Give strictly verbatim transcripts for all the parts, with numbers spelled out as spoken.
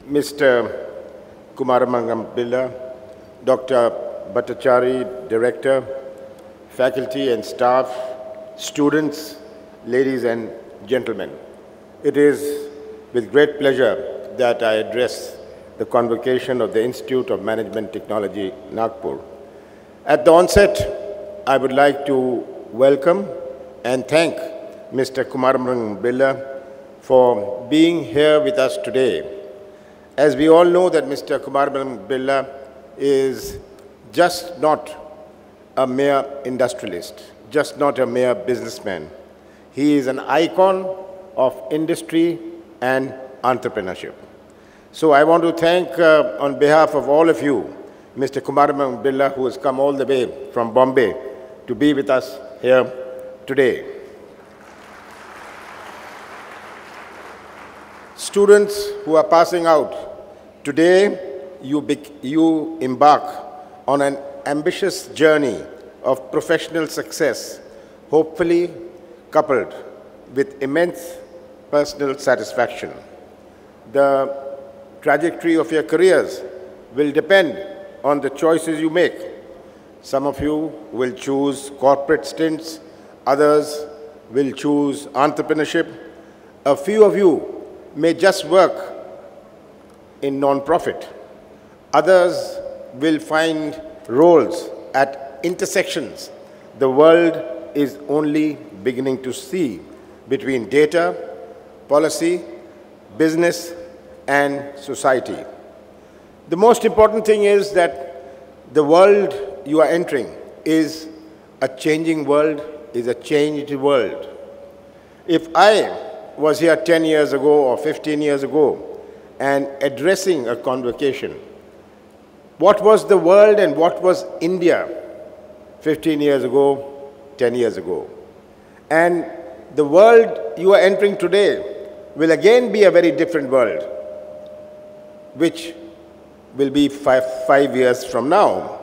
Mister Kumaramangam Billa, Doctor Bhattachary, Director, faculty and staff, students, ladies and gentlemen. It is with great pleasure that I address the convocation of the Institute of Management Technology, Nagpur. At the onset, I would like to welcome and thank Mister Kumaramangam Billa for being here with us today. As we all know that Mister Kumaramangam Billa is just not a mere industrialist, just not a mere businessman. He is an icon of industry and entrepreneurship. So I want to thank, uh, on behalf of all of you, Mister Kumaramangam Billa, who has come all the way from Bombay to be with us here today. Students who are passing out, today you, you embark on an ambitious journey of professional success, hopefully coupled with immense personal satisfaction. The trajectory of your careers will depend on the choices you make. Some of you will choose corporate stints, others will choose entrepreneurship. A few of you may just work in non-profit. Others will find roles at intersections the world is only beginning to see between data, policy, business, and society. The most important thing is that the world you are entering is a changing world, is a changed world. If I was here ten years ago or fifteen years ago and addressing a convocation, what was the world and what was India fifteen years ago, ten years ago? And the world you are entering today will again be a very different world, which will be five, five years from now.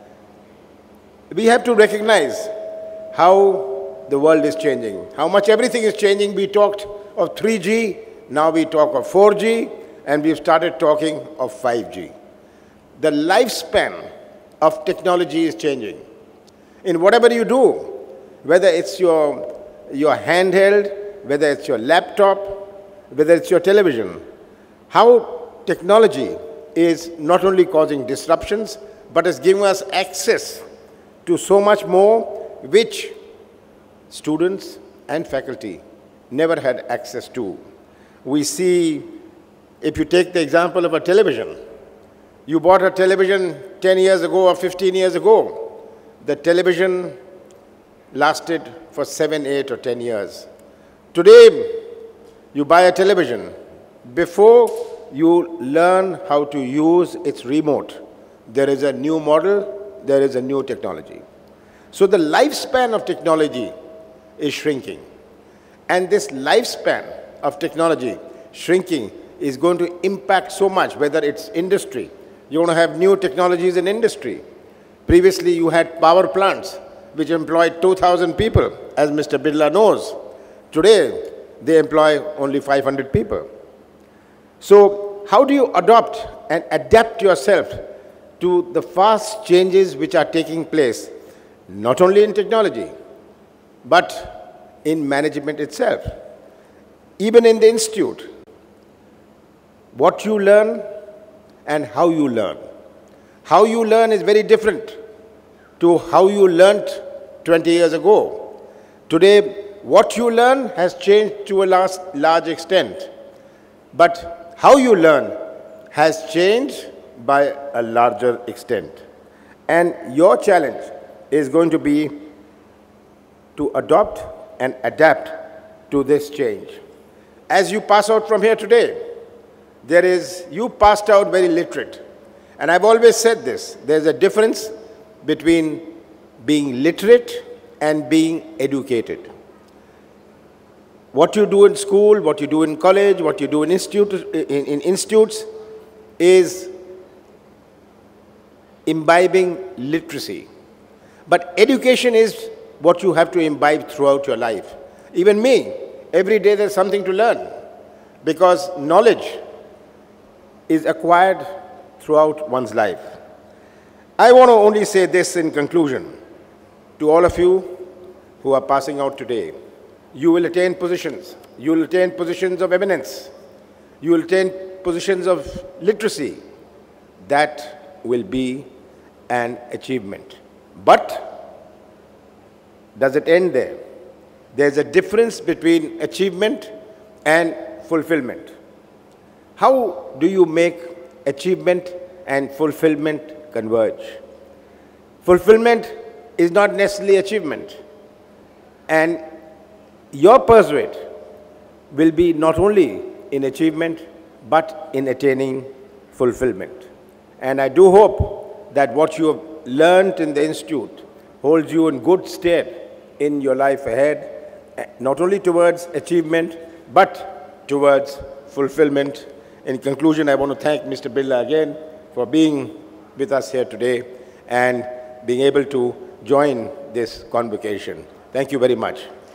We have to recognize how the world is changing, how much everything is changing. We talked of three G, now we talk of four G, and we've started talking of five G. The lifespan of technology is changing. In whatever you do, whether it's your, your handheld, whether it's your laptop, whether it's your television, how technology is not only causing disruptions, but is giving us access to so much more which students and faculty never had access to. We see, if you take the example of a television, you bought a television ten years ago or fifteen years ago. The television lasted for seven, eight, or ten years. Today, you buy a television. Before you learn how to use its remote, there is a new model, there is a new technology. So the lifespan of technology is shrinking. And this lifespan of technology shrinking is going to impact so much, whether it's industry. You're going to have new technologies in industry. Previously, you had power plants which employed two thousand people, as Mister Billa knows. Today, they employ only five hundred people. So how do you adopt and adapt yourself to the fast changes which are taking place, not only in technology, but in management itself? Even in the institute, what you learn and how you learn. How you learn is very different to how you learnt twenty years ago. Today, what you learn has changed to a large, large extent, but how you learn has changed by a larger extent. And your challenge is going to be to adopt and adapt to this change. As you pass out from here today, there is, you passed out very literate. And I've always said this, there's a difference between being literate and being educated. What you do in school, what you do in college, what you do in, institute, in, in institutes is imbibing literacy. But education is what you have to imbibe throughout your life. Even me, every day there's something to learn, because knowledge is acquired throughout one's life. I want to only say this in conclusion. To all of you who are passing out today, you will attain positions. You will attain positions of eminence. You will attain positions of literacy. That will be an achievement. But does it end there? There's a difference between achievement and fulfillment. How do you make achievement and fulfillment converge? Fulfillment is not necessarily achievement. And your pursuit will be not only in achievement, but in attaining fulfillment. And I do hope that what you have learned in the Institute holds you in good stead in your life ahead, not only towards achievement, but towards fulfillment. In conclusion, I want to thank Mister Birla again for being with us here today and being able to join this convocation. Thank you very much.